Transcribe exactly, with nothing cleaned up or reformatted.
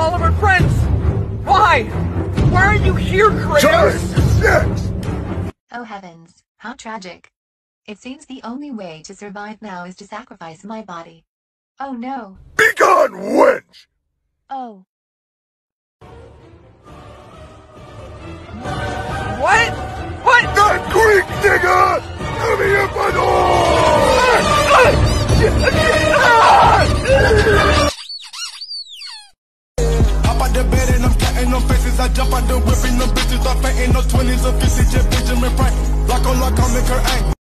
all of our friends! Why? Why are you here, Kratos? Oh heavens, how tragic. It seems the only way to survive now is to sacrifice my body. Oh no. Begone, wench! Oh. What? What? That Greek nigga! Let me up my Hop out the bed and I'm counting no faces. I jump out the whip and no bitches. I'm fainting no twenties or fifties. Just Benjamin Frank. Lock on lock, I'll make her angry.